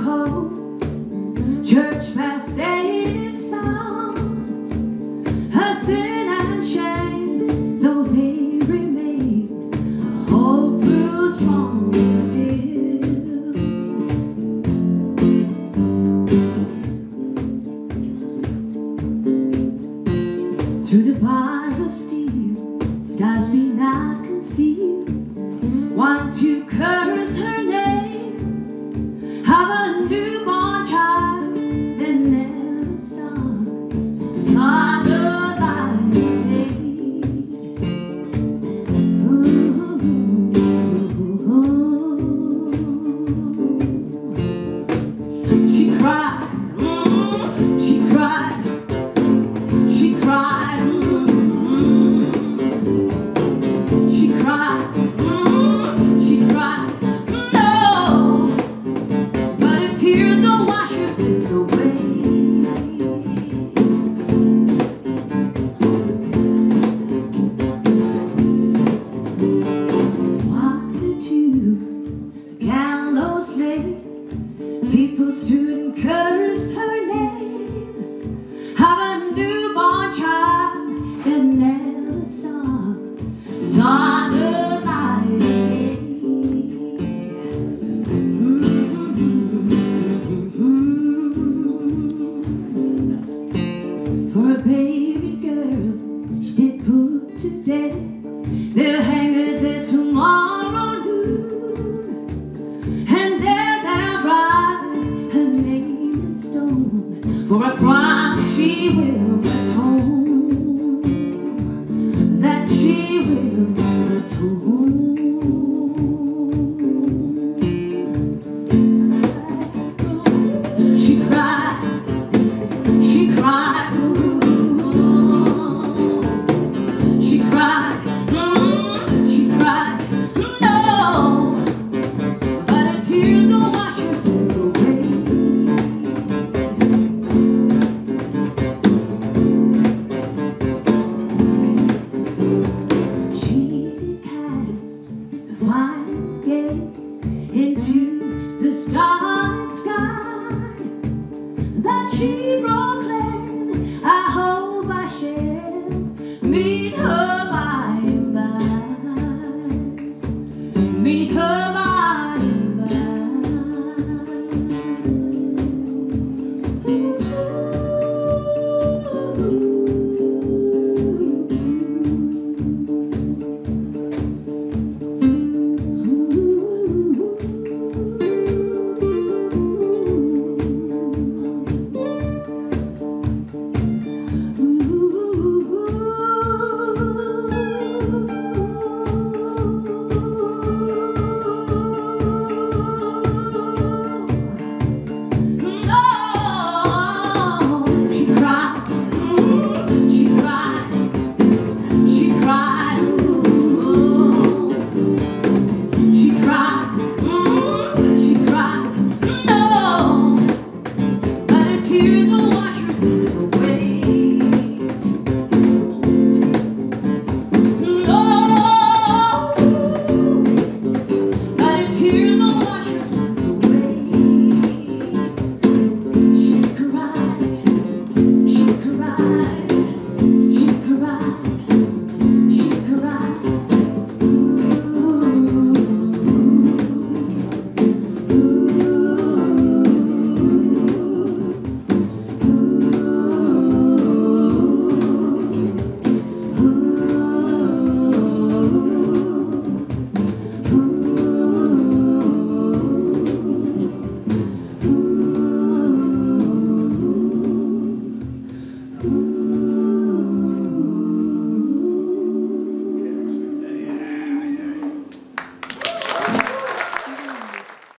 hope. Church bells stayed sound. Her sin and shame, though they remain, hope grew stronger still. Through the bars of steel, stars be not concealed. Want to curse her name, have a newborn child that never saw the light of day. She cried, she cried, she cried, she cried. Tears don't wash your sins away. Walked into the gallows lane. People stood and cursed her name. Have a newborn child that never saw the light of day. For a baby girl, she did put to death. They'll hang her there tomorrow noon, and there they'll write her name in stone. For a crime she will atone, that she will atone. She cried, she cried, she cried, she cried, no, but her tears don't wash her sins away. She cast a final gaze into the starry sky, that she proclaimed, I hope I shall meet her by and by, meet her by and by. Tears